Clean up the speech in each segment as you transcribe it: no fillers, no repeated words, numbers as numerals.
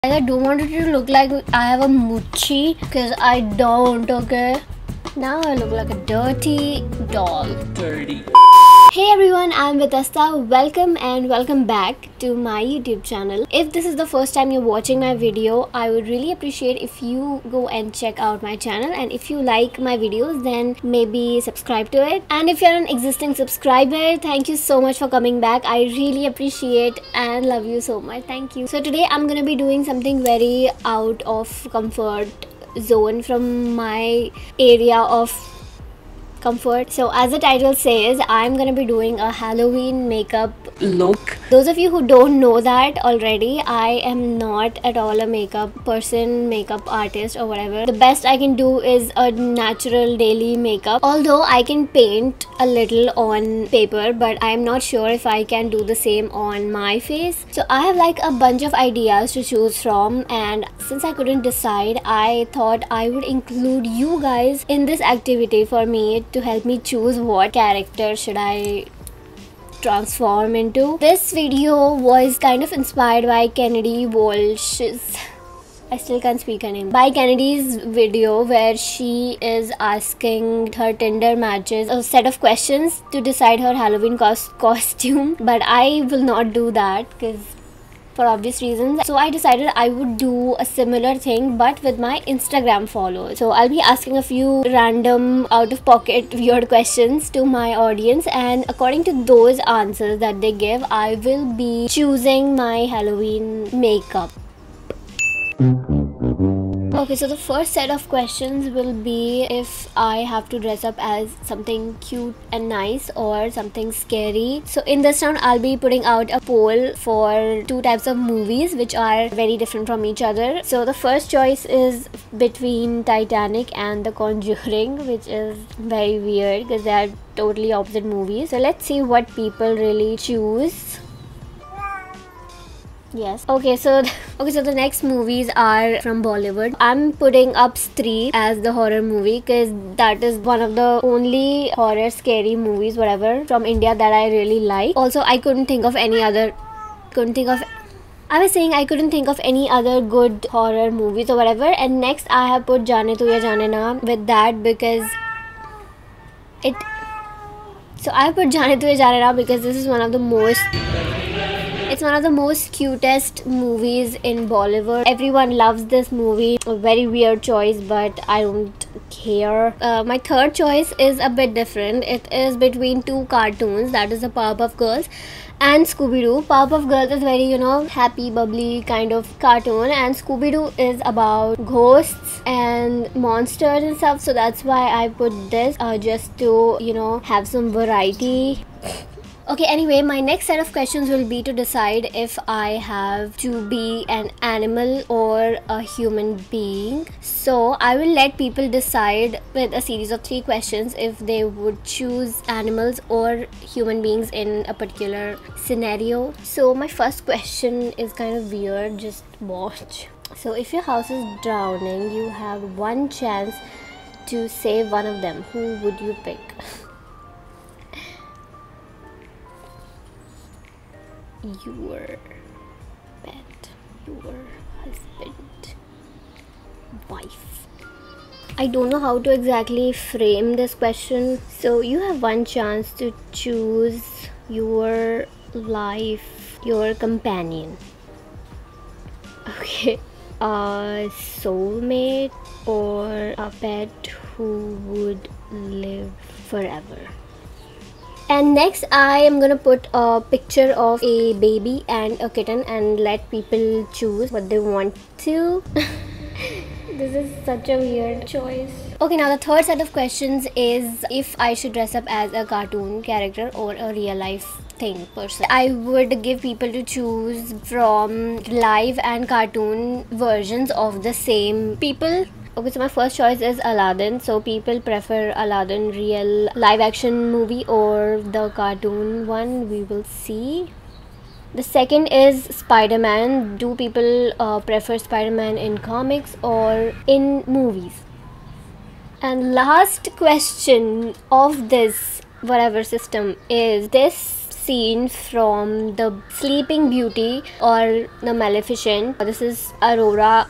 I don't want it to look like I have a moochie because I don't, okay? Now I look like a dirty doll. Dirty. Hey everyone, I'm Vitasta. Welcome back to my YouTube channel. If this is the first time you're watching my video, I would really appreciate if you go and check out my channel, and if you like my videos then maybe subscribe to it. And if you're an existing subscriber, thank you so much for coming back. I really appreciate and love you so much. Thank you. So today I'm gonna be doing something very out of comfort zone from my area of comfort. So as the title says, I'm gonna be doing a Halloween makeup Look. Those of you who don't know that already, I am not at all a makeup person, makeup artist or whatever. The best I can do is a natural daily makeup, although I can paint a little on paper, but I'm not sure if I can do the same on my face. So I have like a bunch of ideas to choose from, and since I couldn't decide, I thought I would include you guys in this activity for me to help me choose what character should I transform into. This video was kind of inspired by Kennedy Walsh's, I still can't speak her name, by Kennedy's video where she is asking her Tinder matches a set of questions to decide her Halloween costume, but I will not do that because for obvious reasons. So I decided I would do a similar thing but with my Instagram followers. So I'll be asking a few random out of pocket weird questions to my audience, and according to those answers that they give, I will be choosing my Halloween makeup. Okay, so the first set of questions will be if I have to dress up as something cute and nice or something scary. So in this round, I'll be putting out a poll for two types of movies which are very different from each other. So the first choice is between Titanic and The Conjuring, which is very weird because they are totally opposite movies. So let's see what people really choose. Yes. Okay, so the next movies are from Bollywood. I'm putting up Stree as the horror movie because that is one of the only horror scary movies whatever from India that I really like. Also, I couldn't think of any other I was saying I couldn't think of any other good horror movies or whatever. And next I have put Jaane Tu Ya Jaane Na with that because I put Jaane Tu Ya Jaane Na because this is one of the most cutest movies in Bollywood. Everyone loves this movie. A very weird choice, but I don't care. My third choice is a bit different. It is between two cartoons, that is the Powerpuff Girls and Scooby-Doo. Powerpuff Girls is very, happy, bubbly kind of cartoon, and Scooby-Doo is about ghosts and monsters and stuff. So that's why I put this just to, have some variety. Okay, anyway, my next set of questions will be to decide if I have to be an animal or a human being. So I will let people decide with a series of 3 questions if they would choose animals or human beings in a particular scenario. So my first question is kind of weird, just watch. So if your house is drowning, you have one chance to save one of them. Who would you pick? Your pet, your husband, wife. I don't know how to exactly frame this question. So you have one chance to choose your life, your companion. Okay, a soulmate or a pet who would live forever. And next I am gonna put a picture of a baby and a kitten and let people choose what they want to. This is such a weird choice. Okay, now the third set of questions is if I should dress up as a cartoon character or a real life person. I would give people to choose from live and cartoon versions of the same people. Okay, so my first choice is Aladdin. So people prefer Aladdin real live action movie or the cartoon one, we will see. The second is Spider-Man. Do people prefer Spider-Man in comics or in movies? And last question of this whatever system is, this scene from the Sleeping Beauty or the Maleficent. This is Aurora.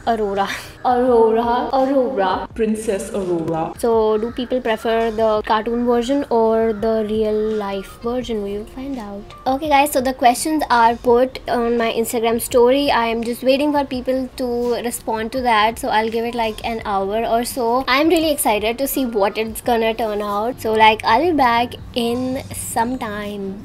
Princess Aurora. So do people prefer the cartoon version or the real life version? We will find out. Okay guys, so the questions are put on my Instagram story. I am just waiting for people to respond to that, so I'll give it like an hour or so. I'm really excited to see what it's gonna turn out. So like, I'll be back in some time.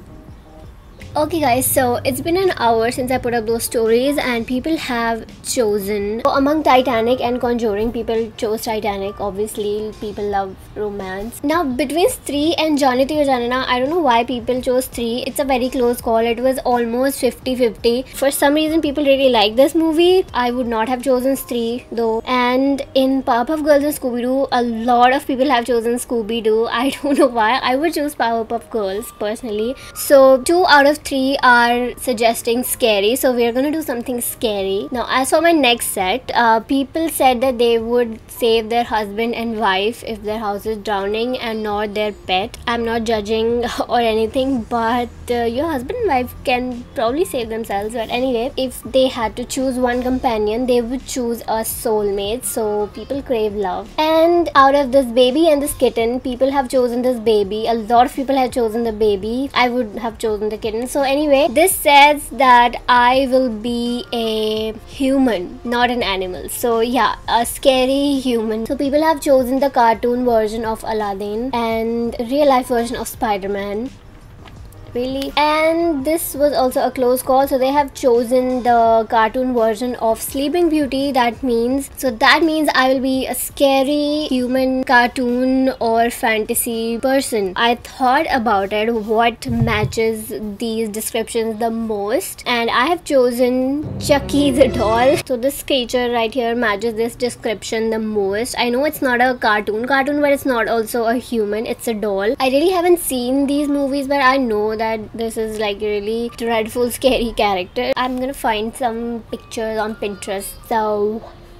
Okay guys, so it's been an hour since I put up those stories and people have chosen. So among Titanic and Conjuring, people chose Titanic. Obviously, people love romance. Now between Stree and Jaane Te Ho Jaane Na, I don't know why people chose Stree. It's a very close call. It was almost 50-50. For some reason, people really like this movie. I would not have chosen Stree though. And in Powerpuff Girls and Scooby-Doo, a lot of people have chosen Scooby-Doo. I don't know why. I would choose Powerpuff Girls personally. So 2 out of 3 are suggesting scary, so we're gonna do something scary. Now as for my next set, people said that they would save their husband and wife if their house is drowning and not their pet. I'm not judging or anything, but your husband and wife can probably save themselves. But anyway, if they had to choose one companion, they would choose a soulmate. So people crave love. And out of this baby and this kitten, people have chosen this baby. A lot of people have chosen the baby. I would have chosen the kitten. So anyway, this says that I will be a human, not an animal. So yeah, a scary human. So people have chosen the cartoon version of Aladdin and real life version of Spider-Man. Really. And this was also a close call, so they have chosen the cartoon version of Sleeping Beauty. That means I will be a scary human cartoon or fantasy person. I thought about it, what matches these descriptions the most, and I have chosen Chucky the doll. So this creature right here matches this description the most. I know it's not a cartoon, but it's not also a human, it's a doll. I really haven't seen these movies, but I know that this is like a really dreadful, scary character. I'm gonna find some pictures on Pinterest. So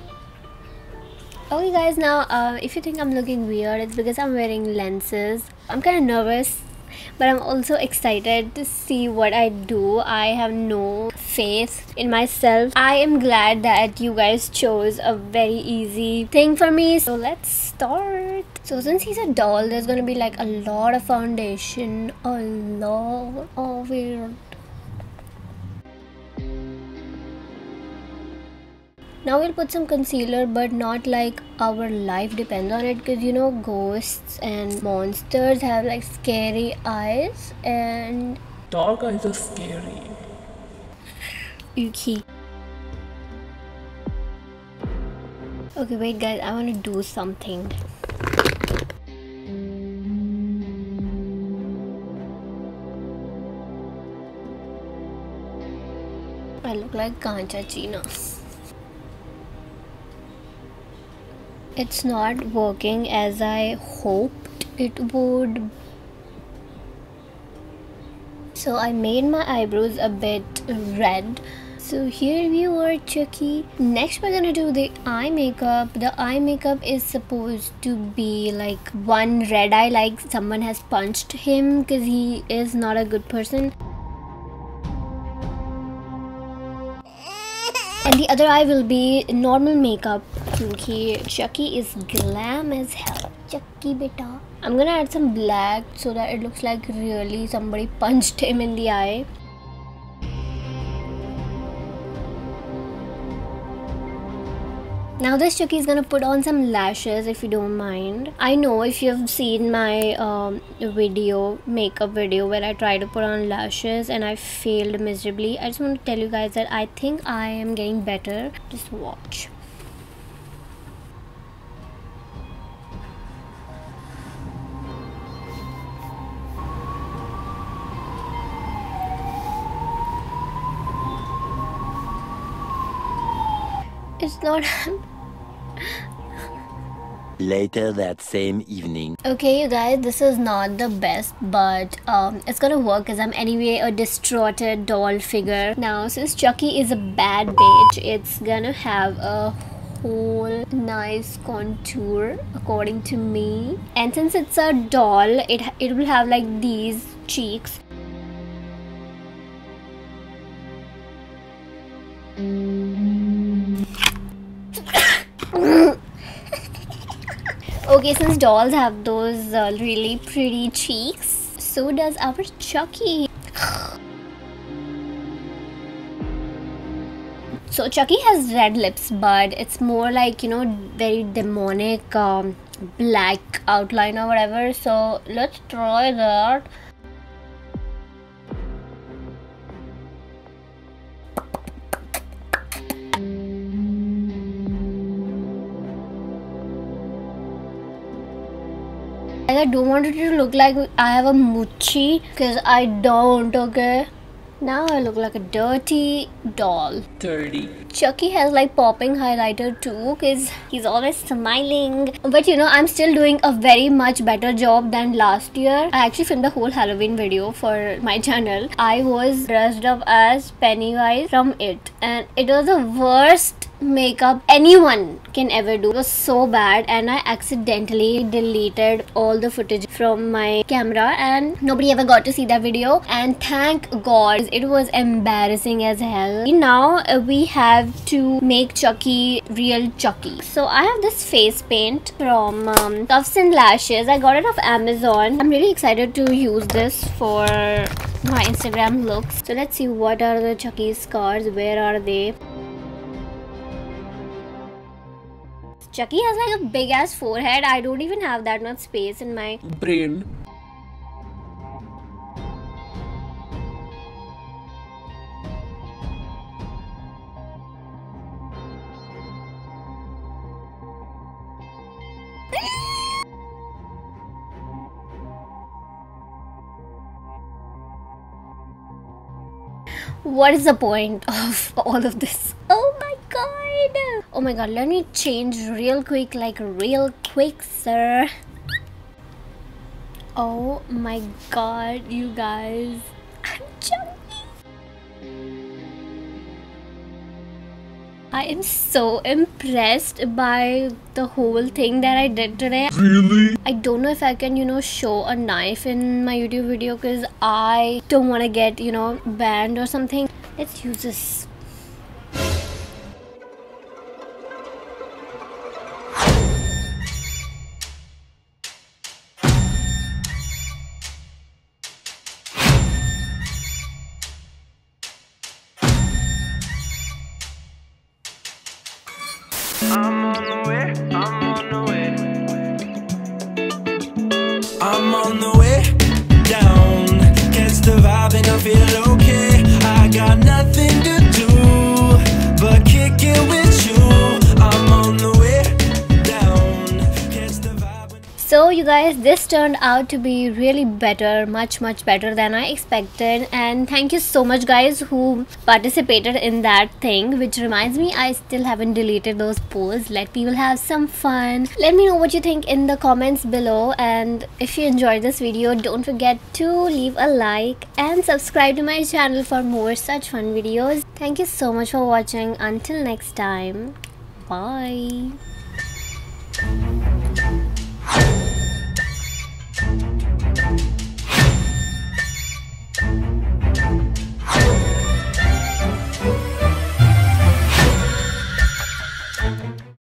okay guys, now if you think I'm looking weird, it's because I'm wearing lenses. I'm kind of nervous, but I'm also excited to see what I do. I have no faith in myself. I am glad that you guys chose a very easy thing for me. So let's start. So since he's a doll, there's gonna be like a lot of foundation, a lot of it. Now we'll put some concealer, but not like our life depends on it, because you know ghosts and monsters have like scary eyes, and Dark eyes are scary. Yuki. Okay, wait guys, I want to do something. I look like Kancha China. It's not working as I hoped it would. So I made my eyebrows a bit red. So here we are, Chucky. Next we're gonna do the eye makeup. The eye makeup is supposed to be like one red eye, like someone has punched him, because he is not a good person. And the other eye will be normal makeup, because Chucky is glam as hell. Chucky beta. I'm gonna add some black so that it looks like really somebody punched him in the eye. Now this Chucky is gonna put on some lashes, if you don't mind. I know if you've seen my makeup video where I tried to put on lashes and I failed miserably. I just want to tell you guys that I think I am getting better. Just watch. It's not. Later that same evening. Okay you guys, this is not the best, but it's gonna work because I'm anyway a distorted doll figure. Now since Chucky is a bad bitch, it's gonna have a whole nice contour according to me. And since it's a doll, it will have like these cheeks. Okay, since dolls have those really pretty cheeks, so does our Chucky. So Chucky has red lips, but it's more like, you know, very demonic black outline or whatever. So let's try that. I don't want it to look like I have a moochie, because I don't, okay? Now I look like a dirty doll. Dirty. Chucky has like popping highlighter too, because he's always smiling. But you know, I'm still doing a very much better job than last year. I actually filmed a whole Halloween video for my channel. I was dressed up as Pennywise from It, and it was the worst makeup anyone can ever do. It was so bad, and I accidentally deleted all the footage from my camera and nobody ever got to see that video, and thank God, it was embarrassing as hell. Now we have to make Chucky real Chucky. So I have this face paint from Cuffs and Lashes. I got it off Amazon. I'm really excited to use this for my Instagram looks. So let's see, what are the Chucky scars, where are they? Chucky has like a big ass forehead. I don't even have that much space in my Brain. What is the point of all of this? Oh my god! Oh my god, let me change real quick, like real quick, sir. Oh my god, you guys. I'm Chucky. I am so impressed by the whole thing that I did today. Really? I don't know if I can, you know, show a knife in my YouTube video, because I don't want to get, you know, banned or something. Let's use this. I'm on the way, I'm on the way. I'm on the way down. Catch the vibe and I feel okay. I got nothing to do but kick it with you. I'm on the way down. Catch the vibe. So you guys, this turned out to be really better, much better than I expected, and thank you so much guys who participated in that thing, which reminds me, I still haven't deleted those posts. Let people have some fun. Let me know what you think in the comments below, and if you enjoyed this video, don't forget to leave a like and subscribe to my channel for more such fun videos. Thank you so much for watching. Until next time, bye.